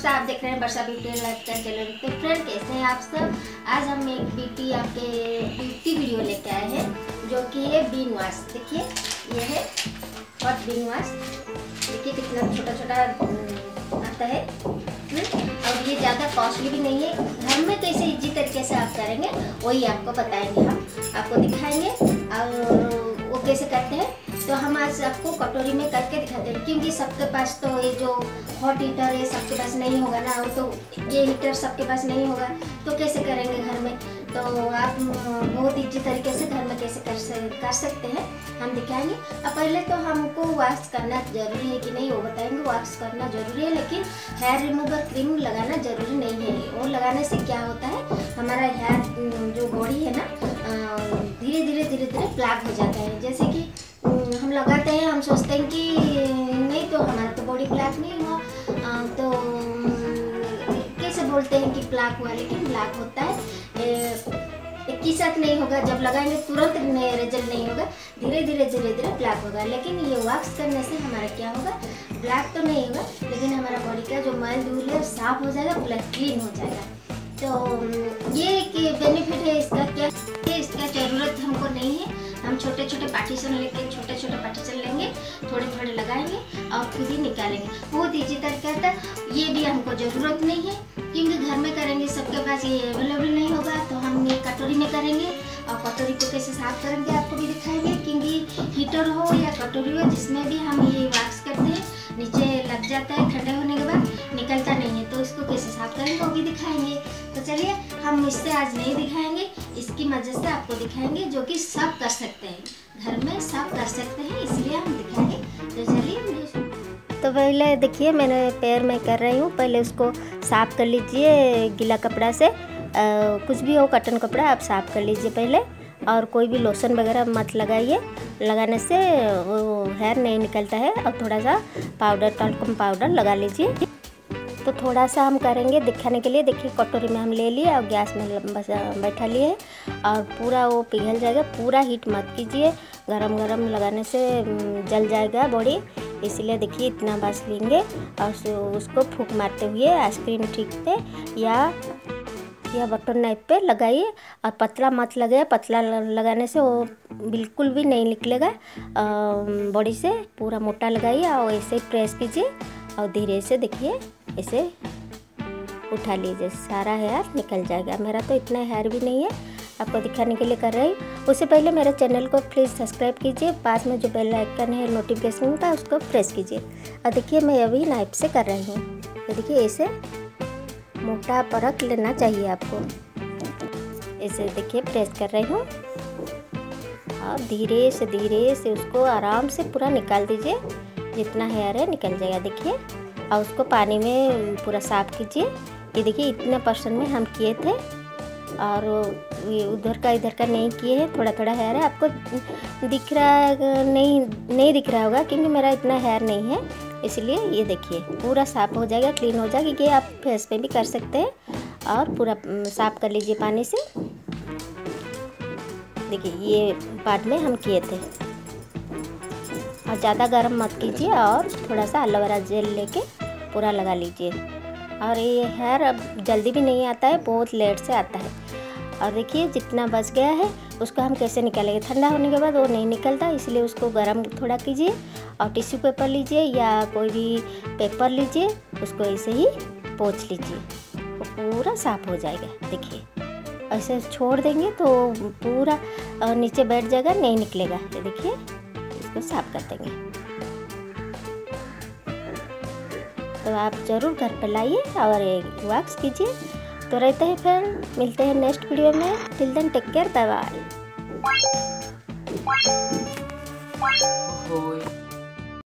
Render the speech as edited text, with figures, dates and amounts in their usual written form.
नमस्कार, आप देख रहे हैं वर्षा ब्यूटी लाइफस्टाइल चैनल। तो फ्रेंड, कैसे हैं आप सब। आज हम एक आपके ब्यूटी वीडियो लेके आए हैं जो कि है बीन वॉश। देखिए ये है हॉट बीन वॉश। देखिए कितना छोटा छोटा आता है और ये ज़्यादा कॉस्टली भी नहीं है। घर में कैसे इजी तरीके से आप करेंगे वही आपको बताएंगे, हम आपको दिखाएंगे और वो कैसे करते हैं। तो हम आज आपको कटोरी में करके दिखाते हैं, क्योंकि सबके पास तो ये जो हॉट हीटर है सबके पास नहीं होगा ना, तो ये हीटर सबके पास नहीं होगा तो कैसे करेंगे घर में। तो आप बहुत इजी तरीके से घर में कैसे कर सकते हैं हम दिखाएंगे। अब पहले तो हमको वॉश करना जरूरी है कि नहीं वो बताएंगे। वॉश करना जरूरी है, लेकिन हेयर रिमूवर क्रीम लगाना जरूरी नहीं है। वो लगाने से क्या होता है, हमारा हेयर जो बॉडी है ना धीरे धीरे ब्लैक हो जाता है। जैसे कि हम लगाते हैं, हम सोचते हैं कि नहीं तो हमारा तो बॉडी ब्लैक नहीं हुआ, तो कैसे बोलते हैं कि ब्लैक हुआ, लेकिन ब्लैक होता है एक ही साथ नहीं होगा। जब लगाएंगे तुरंत रिजल्ट नहीं होगा, धीरे धीरे ब्लैक होगा। लेकिन ये वॉक्स करने से हमारा क्या होगा, ब्लैक तो नहीं होगा, लेकिन हमारा बॉडी का जो मैल धूल है साफ हो जाएगा, पूरा क्लीन हो जाएगा। तो ये एक बेनिफिट है इसका। क्या इसका ज़रूरत हमको नहीं है। हम छोटे छोटे पार्टीशन लेंगे, थोड़े लगाएंगे और खुद ही निकालेंगे। बहुत ईजी तरीका था। ये भी हमको ज़रूरत नहीं है, क्योंकि घर में करेंगे सबके पास ये अवेलेबल नहीं होगा। तो हम ये कटोरी में करेंगे और कटोरी को कैसे साफ करेंगे आपको भी दिखाएंगे। क्योंकि हीटर हो या कटोरी हो, जिसमें भी हम ये वॉश करते हैं नीचे लग जाता है, ठंडे होने के बाद निकलता नहीं है। तो इसको कैसे साफ करेंगे वो भी दिखाएंगे। तो चलिए, हम इससे आज नहीं दिखाएंगे, इसकी मदद से आपको दिखाएंगे, जो कि सब कर सकते हैं, घर में सब कर सकते हैं, इसलिए हम दिखाएंगे। तो चलिए, तो पहले देखिए मैंने पैर में कर रही हूँ। पहले उसको साफ कर लीजिए गीला कपड़ा से, कुछ भी हो, कॉटन कपड़ा आप साफ कर लीजिए पहले। और कोई भी लोशन वगैरह मत लगाइए, लगाने से वो हेयर नहीं निकलता है। और थोड़ा सा पाउडर, टल्कम पाउडर लगा लीजिए। तो थोड़ा सा हम करेंगे दिखाने के लिए। देखिए कटोरी में हम ले लिए और गैस में बैठा लिए और पूरा वो पिघल जाएगा। पूरा हीट मत कीजिए, गरम लगाने से जल जाएगा बॉडी, इसलिए देखिए इतना बस लेंगे और उसको फूंक मारते हुए आइसक्रीम ठीक पे या बटर नाइफ पे लगाइए। और पतला मत लगाइए, पतला लगाने से वो बिल्कुल भी नहीं निकलेगा बॉडी से। पूरा मोटा लगाइए और ऐसे ही प्रेस कीजिए और धीरे से देखिए ऐसे उठा लीजिए, सारा हेयर निकल जाएगा। मेरा तो इतना हेयर भी नहीं है, आपको दिखाने के लिए कर रही हूँ। उससे पहले मेरे चैनल को प्लीज़ सब्सक्राइब कीजिए, पास में जो बेल आइकन है नोटिफिकेशन का उसको प्रेस कीजिए। और देखिए मैं अभी नाइफ से कर रही हूँ। तो देखिए ऐसे मोटा परख लेना चाहिए आपको। ऐसे देखिए प्रेस कर रही हूँ और धीरे से उसको आराम से पूरा निकाल दीजिए। जितना हेयर है निकल जाएगा देखिए। और उसको पानी में पूरा साफ कीजिए। ये देखिए इतने % में हम किए थे और ये इधर का नहीं किए हैं। थोड़ा हेयर है, आपको दिख रहा नहीं दिख रहा होगा, क्योंकि मेरा इतना हेयर नहीं है, इसलिए ये देखिए पूरा साफ हो जाएगा, क्लीन हो जाएगा। ये आप फेस पे भी कर सकते हैं और पूरा साफ कर लीजिए पानी से। देखिए ये बाद में हम किए थे। और ज़्यादा गर्म मत कीजिए और थोड़ा सा एलोवेरा जेल लेके पूरा लगा लीजिए। और ये हेयर अब जल्दी भी नहीं आता है, बहुत लेट से आता है। और देखिए जितना बच गया है उसको हम कैसे निकालेंगे। ठंडा होने के बाद वो नहीं निकलता, इसलिए उसको गर्म थोड़ा कीजिए और टिश्यू पेपर लीजिए या कोई भी पेपर लीजिए, उसको ऐसे ही पोंछ लीजिए, वो पूरा साफ हो जाएगा। देखिए ऐसे छोड़ देंगे तो पूरा नीचे बैठ जाएगा, नहीं निकलेगा। ये देखिए इसको साफ कर देंगे। तो आप ज़रूर घर पर लाइए और वॉक्स कीजिए। तो रहते हैं, फिर मिलते हैं नेक्स्ट वीडियो में। Till then take care, bye bye.